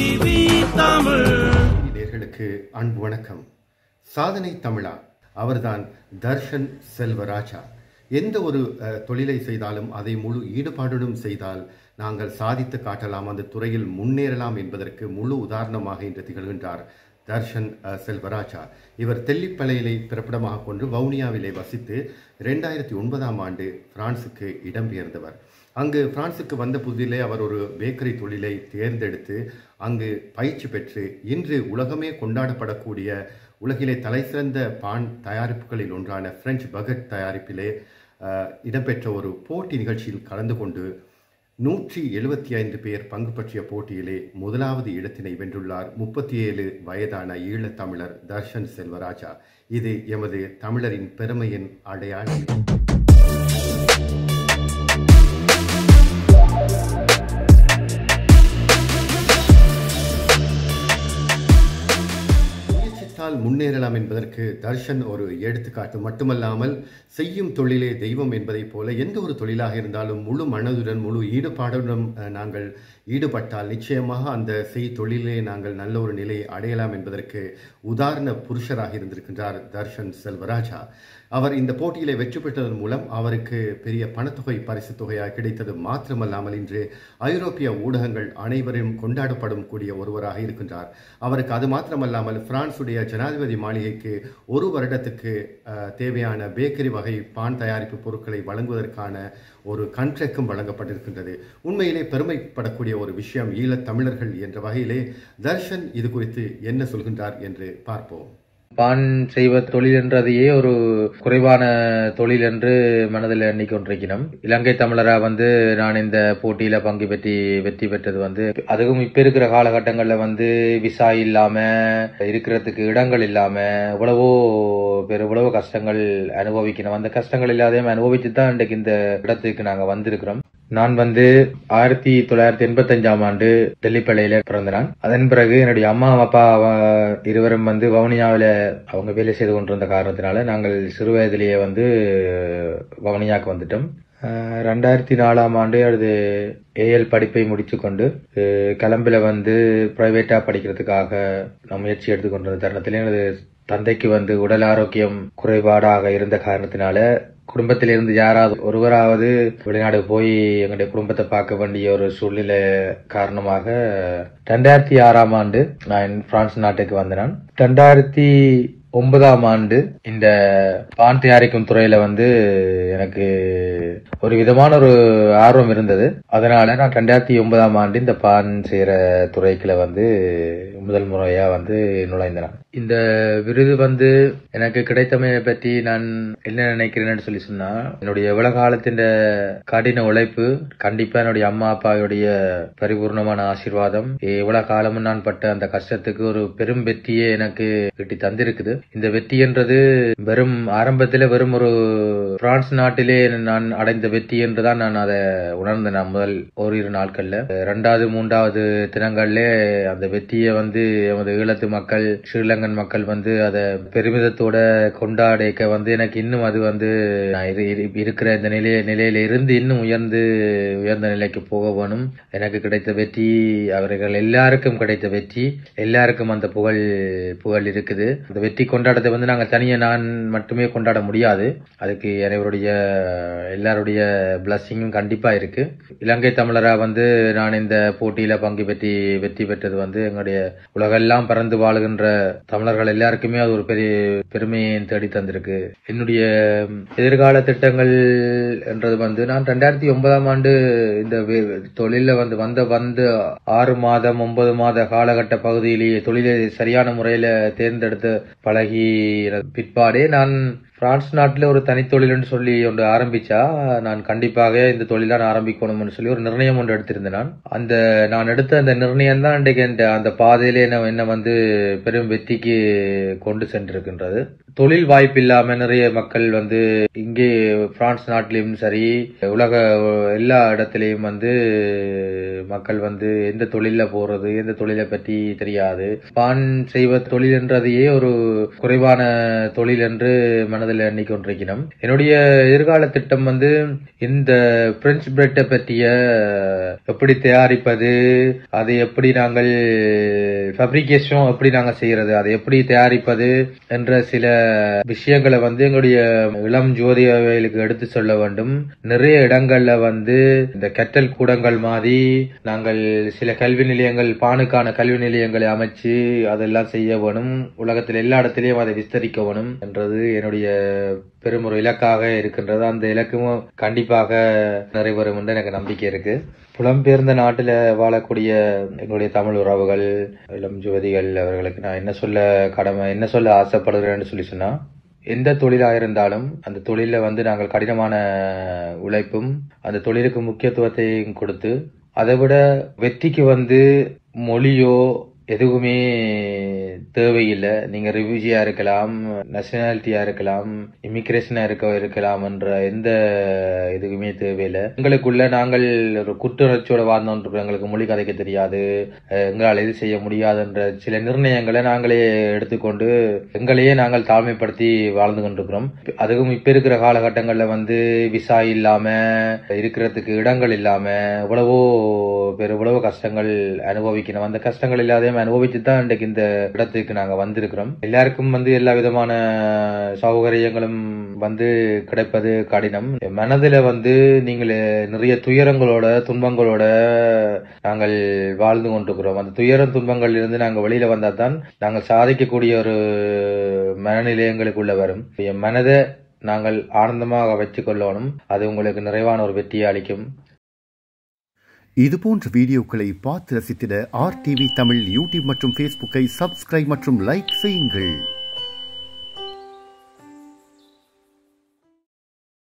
நேயர்களுக்கு அன்பு வணக்கம். சாதனை தமிழா அவர்தான் தர்ஷன் செல்வராஜா. எந்த ஒரு தொழிலை செய்தாலும் அதை முழு ஈடுபாடுடன் செய்தால் நாங்கள் சாதித்து காட்டலாம், அந்த துறையில் முன்னேறலாம் என்பதற்கு முழு உதாரணமாக இன்று திகழ்கின்றார் தர்ஷன் செல்வராஜா. இவர் தெல்லிப்பளையிலை பிறப்பிடமாக கொண்டு வவுனியாவிலே வசித்து 2009ஆம் ஆண்டு பிரான்சுக்கு இடம்பெயர்ந்தவர். அங்கு பிரான்சுக்கு வந்த புதிலே அவர் ஒரு பேக்கரி தொழிலை தேர்ந்தெடுத்து அங்கு பயிற்சி பெற்று இன்று உலகமே கொண்டாடப்படக்கூடிய உலகிலே தலைசிறந்த பான் தயாரிப்புகளில் ஒன்றான பிரெஞ்சு பகட் தயாரிப்பிலே இடம்பெற்ற ஒரு போட்டி நிகழ்ச்சியில் கலந்து கொண்டு 175 பேர் பங்கு பற்றிய போட்டியிலே முதலாவது இடத்தினை வென்றுள்ளார் 37 வயதான ஈழத் தமிழர் தர்ஷன் செல்வராஜா. இது எமது தமிழரின் பெருமையின் அடையாளம். முன்னேறலாம் என்பதற்கு தர்ஷன் ஒரு எடுத்துக்காட்டு மட்டுமல்லாமல், செய்யும் தொழிலே தெய்வம் என்பதைப் போல எந்த ஒரு தொழிலாக இருந்தாலும் முழு மனதுடன் முழு ஈடுபாடுடன் நாங்கள் ஈடுபட்டால் நிச்சயமாக அந்த தொழிலே நாங்கள் நல்ல ஒரு நிலையை அடையலாம் என்பதற்கு உதாரண புருஷராக இருந்திருக்கின்றார் தர்ஷன் செல்வராஜா. அவர் இந்த போட்டியிலே வெற்றி பெற்றதன் மூலம் அவருக்கு பெரிய பணத்தொகை பரிசு தொகையாக கிடைத்தது மாத்திரமல்லாமல் இன்று ஐரோப்பிய ஊடகங்கள் அனைவரும் கொண்டாடப்படும் கூடிய ஒருவராக இருக்கின்றார். அவருக்கு அது மாத்திரமல்லாமல் பிரான்சுடைய ஜனாதிபதி மாளிகைக்கு ஒரு வருடத்துக்கு தேவையான பேக்கரி வகை பான் தயாரிப்பு பொருட்களை வழங்குவதற்கான ஒரு கண்ட்ராக்டும் வழங்கப்பட்டிருக்கின்றது. உண்மையிலே பெருமைப்படக்கூடிய ஒரு விஷயம் ஈழத் தமிழர்கள் என்ற வகையிலே தர்ஷன் இது குறித்து என்ன சொல்கின்றார் என்று பார்ப்போம். பான் செய்வ தொழில் என்றதையே ஒரு குறைவான தொழில் என்று மனதில் எண்ணிக்கொண்டிருக்கிறோம். இலங்கை தமிழரா நான் இந்த போட்டியில பங்கு பெற்றி வெற்றி பெற்றது அதுவும் இப்ப இருக்கிற காலகட்டங்கள்ல விசா இல்லாம இருக்கிறதுக்கு இடங்கள் இல்லாம இவ்வளவோ கஷ்டங்கள் அனுபவிக்கணும். அந்த கஷ்டங்கள் இல்லாதையும் அனுபவிச்சு தான் இன்றைக்கு இந்த இடத்துக்கு நாங்க வந்திருக்கிறோம். நான் 1985ஆம் ஆண்டு தெல்லிப்பளையில பிறந்தேன். அதன் பிறகு என்னுடைய அம்மா அப்பா இருவரும் வவுனியாவில அவங்க வேலை செய்து கொண்டிருந்த காரணத்தினால நாங்கள் சிறு வயதிலேயே வவுனியாவுக்கு வந்துட்டோம். 2004ஆம் ஆண்டு அது ஏஎல் படிப்பை முடிச்சு கொண்டு கிளம்பில பிரைவேட்டா படிக்கிறதுக்காக நான் முயற்சி எடுத்துக்கொண்டிருந்த தருணத்திலே எனது தந்தைக்கு உடல் ஆரோக்கியம் குறைபாடாக இருந்த காரணத்தினால குடும்பத்திலிருந்து யாராவது ஒருவராவது வெளிநாடு போய் எங்களுடைய குடும்பத்தை பார்க்க வேண்டிய ஒரு சூழ்நிலை காரணமாக 2006ஆம் ஆண்டு நான் பிரான்ஸ் நாட்டுக்கு வந்தேன். 2009ஆம் ஆண்டு இந்த பான் தயாரிக்கும் துறையில எனக்கு ஒரு விதமான ஒரு ஆர்வம் இருந்தது. அதனால நான் 2009ஆம் ஆண்டு இந்த பான் செய்யற துறைக்குள்ள முதல் முறையா நுழைந்தேன். இந்த விருது எனக்கு கிடைத்தமையை பற்றி நான் என்ன நினைக்கிறேன்னு சொன்னா, என்னுடைய எவ்வளவு காலத்தின் கடின உழைப்பு, கண்டிப்பா என்னுடைய அம்மா அப்பாவுடைய பரிபூர்ணமான ஆசீர்வாதம், எவ்வளவு காலமும் நான் பட்ட அந்த கஷ்டத்துக்கு ஒரு பெரும் வெற்றியே எனக்கு கிட்டி தந்திருக்குது. இந்த வெற்றி என்றது வெறும் ஆரம்பத்தில வெறும் ஒரு பிரான்ஸ் நாட்டிலே நான் அடைந்த வெற்றி என்றுதான் நான் அதை உணர்ந்தேன். நான் முதல் ஓரிரு நாட்கள்ல 2வது 3வது தினங்கள்ல அந்த வெற்றியை எமது ஈழத்து மக்கள், ஸ்ரீலங்கன் மக்கள் அதை பெருமிதத்தோட கொண்டாடிக்க எனக்கு இன்னும் அது நான் இருக்கிற இந்த நிலையில இருந்து இன்னும் உயர்ந்த நிலைக்கு போக வேணும். எனக்கு கிடைத்த வெற்றி, அவர்கள் எல்லாருக்கும் கிடைத்த வெற்றி, எல்லாருக்கும் அந்த புகழ் இருக்குது. அந்த வெற்றி கொண்டாடத்தை நாங்கள் தனியா நான் மட்டுமே கொண்டாட முடியாது. அதுக்கு எல்லாருடைய பிளஸிங்கும் கண்டிப்பா இருக்கு. இலங்கை தமிழரா நான் இந்த போட்டியில பங்கு பெற்றி வெற்றி பெற்றது எங்களுடைய உலகெல்லாம் பறந்து வாழுகின்ற தமிழர்கள் எல்லாருக்குமே அது ஒரு பெரிய பெருமையை தேடி தந்திருக்கு. என்னுடைய எதிர்கால திட்டங்கள் என்றது நான் 2009ஆம் ஆண்டு இந்த தொழில வந்த 6 மாதம் 9 மாத காலகட்ட பகுதியிலேயே தொழிலை சரியான முறையில தேர்ந்தெடுத்து பழகி பிற்பாடே நான் பிரான்ஸ் நாட்டில் ஒரு தனித்தொழில்னு சொல்லி ஒன்று ஆரம்பிச்சா நான் கண்டிப்பாக இந்த தொழிலான ஆரம்பிக்கணும்னு சொல்லி ஒரு நிர்ணயம் ஒன்று எடுத்திருந்தேன். நான் எடுத்த அந்த நிர்ணயம் தான் இன்றைக்கு அந்த பாதையிலே என்ன பெரும் வெற்றிக்கு கொண்டு சென்றிருக்கின்றது. தொழில் வாய்ப்பு இல்லாம நிறைய மக்கள் இங்கே பிரான்ஸ் நாட்டிலும் சரி உலக எல்லா இடத்திலையும் மக்கள் எந்த தொழில போறது, எந்த தொழிலை பற்றி தெரியாது. பான் செய்வ தொழில் என்றதையே ஒரு குறைவான தொழில் என்று மனதில் மனதில் எண்ணிக்கொண்டிருக்கிறோம். என்னுடைய எதிர்கால திட்டம் வந்து இந்த பிரெஞ்சு பிரெட்டை பற்றிய எப்படி தயாரிப்பது, அதை எப்படி நாங்கள் ஃபேப்ரிகேஷன் எப்படி நாங்கள் செய்யறது, அதை எப்படி தயாரிப்பது என்ற சில விஷயங்களை வந்து எங்களுடைய இளம் ஜோதிகளுக்கு எடுத்து சொல்ல வேண்டும். நிறைய இடங்கள்ல வந்து இந்த கற்றல் கூடங்கள் மாதிரி நாங்கள் சில கல்வி நிலையங்கள், பானுக்கான கல்வி நிலையங்களை அமைச்சு அதெல்லாம் செய்ய வேணும். உலகத்தில் எல்லா இடத்திலையும் அதை விஸ்தரிக்க வேணும் என்றது என்னுடைய பெரும் ஒரு இலக்காக இருக்கின்றது. அந்த இலக்கும் கண்டிப்பாக நிறைவேறும் என்று எனக்கு நம்பிக்கை இருக்கு. புலம்பெயர்ந்த நாட்டில் வாழக்கூடிய எங்களுடைய தமிழ் உறவுகள், இளம் ஜோதிகள் அவர்களுக்கு நான் என்ன சொல்ல ஆசைப்படுகிறேன்னு சொல்லி சொன்னா, எந்த தொழிலாக இருந்தாலும் அந்த தொழில வந்து நாங்கள் கடினமான உழைப்பும் அந்த தொழிலுக்கு முக்கியத்துவத்தையும் கொடுத்து, அதை விட வெற்றிக்கு வந்து மொழியோ எதுவுமே தேவையில்லை. நீங்க ரிஃப்யூஜியா இருக்கலாம், நேஷனாலிட்டியா இருக்கலாம், இமிகிரேஷனா இருக்கலாம் என்ற எந்த எதுவுமே தேவையில்லை. எங்களுக்குள்ள நாங்கள் ஒரு குற்றுணர்ச்சியோட வாழ்ந்தோம், எங்களுக்கு மொழி கதைக்க தெரியாது, எங்களால் எது செய்ய முடியாது என்ற சில நிர்ணயங்களை நாங்களே எடுத்துக்கொண்டு எங்களையே நாங்கள் தாழ்மைப்படுத்தி வாழ்ந்து கொண்டிருக்கிறோம். அதுவும் இப்ப இருக்கிற காலகட்டங்கள்ல வந்து விசா இல்லாம இருக்கிறதுக்கு இடங்கள் இல்லாம எவ்வளவோ கஷ்டங்கள் அனுபவிக்கணும். அந்த கஷ்டங்கள் இல்லாதையும் அனுபவிச்சு தான் இன்றைக்கு இந்த இடத்துக்கு நாங்க வந்திருக்கிறோம். எல்லாருக்கும் வந்து எல்லா விதமான சௌகரியங்களும் வந்து கிடைப்பது கடினம். மனதில வந்து நீங்கள் நிறைய துயரங்களோட துன்பங்களோட நாங்கள் வாழ்ந்து கொண்டிருக்கிறோம். அந்த துயரம் துன்பங்கள் இருந்து நாங்கள் வெளியில வந்தா தான் நாங்கள் சாதிக்கக்கூடிய ஒரு மனநிலையங்களுக்குள்ள வரும். என் மனதை நாங்கள் ஆனந்தமாக வச்சுக் கொள்ளணும். அது உங்களுக்கு நிறைவான ஒரு வெற்றியை அளிக்கும். இதுபோன்ற வீடியோக்களை பார்த்து ரசித்திட RTV தமிழ் யூடியூப் மற்றும் ஃபேஸ்புக்கை சப்ஸ்கிரைப் மற்றும் லைக் செய்யுங்கள்.